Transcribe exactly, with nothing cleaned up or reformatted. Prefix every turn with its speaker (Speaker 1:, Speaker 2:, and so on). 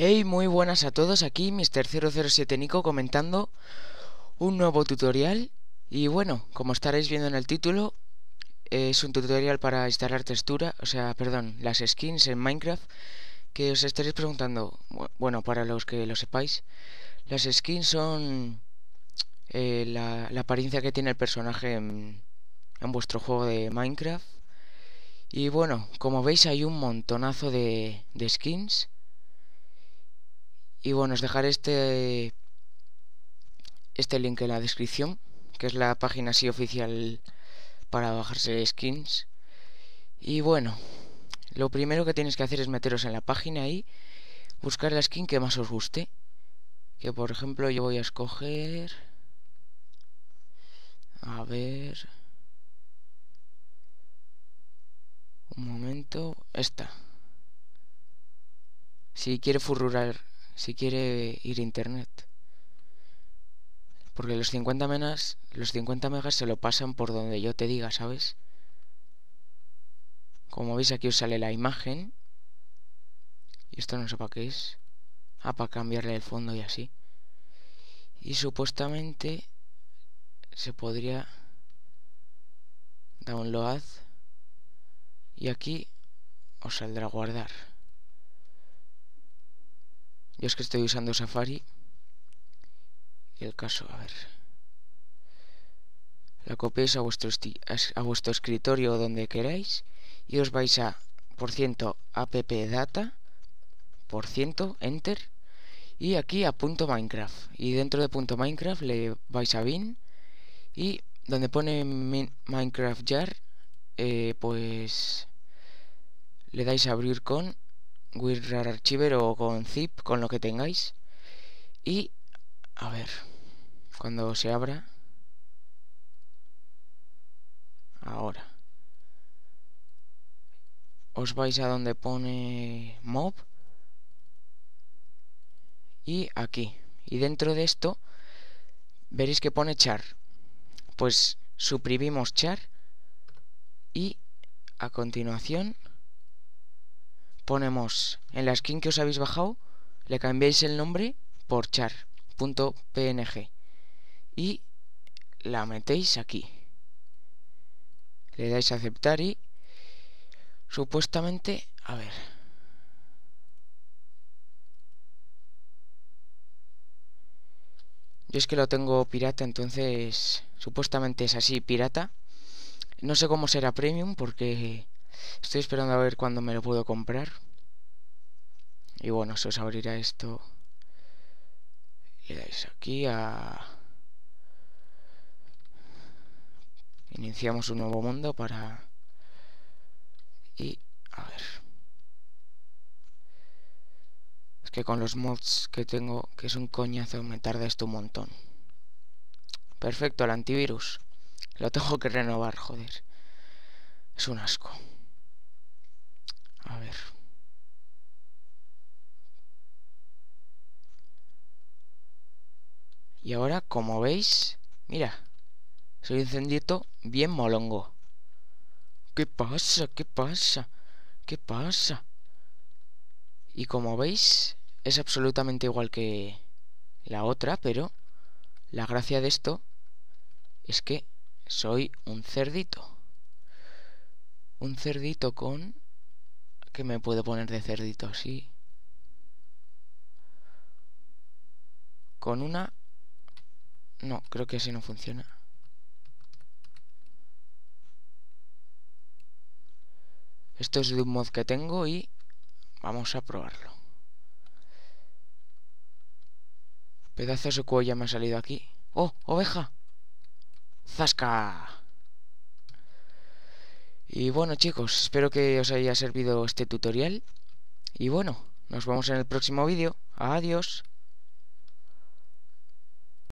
Speaker 1: Hey, muy buenas a todos, aquí mister cero cero siete Nico comentando un nuevo tutorial. Y bueno, como estaréis viendo en el título, es un tutorial para instalar textura, o sea, perdón, las skins en Minecraft. Que os estaréis preguntando, bueno, para los que lo sepáis, las skins son eh, la, la apariencia que tiene el personaje en, en vuestro juego de Minecraft. Y bueno, como veis hay un montonazo de, de skins. Y bueno, os dejaré este este link en la descripción, que es la página así oficial para bajarse skins. Y bueno, lo primero que tenéis que hacer es meteros en la página y buscar la skin que más os guste. Que por ejemplo yo voy a escoger... A ver... Un momento... Esta. Si quiere furrurar, si quiere ir a internet. Porque los cincuenta megas, los cincuenta megas se lo pasan por donde yo te diga, ¿sabes? Como veis aquí os sale la imagen. Y esto no sé para qué es. Ah, para cambiarle el fondo y así. Y supuestamente se podría download. Y aquí os saldrá guardar. Yo es que estoy usando Safari. Y el caso, a ver. La copiáis a vuestro, a vuestro escritorio o donde queráis. Y os vais a por ciento appdata. Por ciento enter. Y aquí a punto Minecraft. Y dentro de punto Minecraft le vais a bin. Y donde pone Minecraft jar, eh, pues le dais a abrir con WinRAR Archiver o con zip, con lo que tengáis. Y a ver, cuando se abra, ahora os vais a donde pone mob y aquí, y dentro de esto veréis que pone char. Pues suprimimos char y a continuación ponemos en la skin que os habéis bajado, le cambiáis el nombre por char.png y la metéis aquí. Le dais a aceptar y supuestamente, a ver, yo es que lo tengo pirata, entonces supuestamente es así, pirata. No sé cómo será premium porque estoy esperando a ver cuándo me lo puedo comprar. Y bueno, se os abrirá esto. Le dais aquí a... Iniciamos un nuevo mundo para... Y... A ver... Es que con los mods que tengo, que es un coñazo, me tarda esto un montón. Perfecto, el antivirus. Lo tengo que renovar, joder. Es un asco. A ver... Y ahora, como veis, mira, soy un cerdito bien molongo. ¿Qué pasa? ¿Qué pasa? ¿Qué pasa? Y como veis, es absolutamente igual que la otra, pero la gracia de esto es que soy un cerdito. Un cerdito con... ¿Qué me puedo poner de cerdito así? Con una... No, creo que así no funciona. Esto es de un mod que tengo y vamos a probarlo. Pedazos de cuello me ha salido aquí. ¡Oh, oveja! ¡Zasca! Y bueno, chicos, espero que os haya servido este tutorial. Y bueno, nos vemos en el próximo vídeo. Adiós.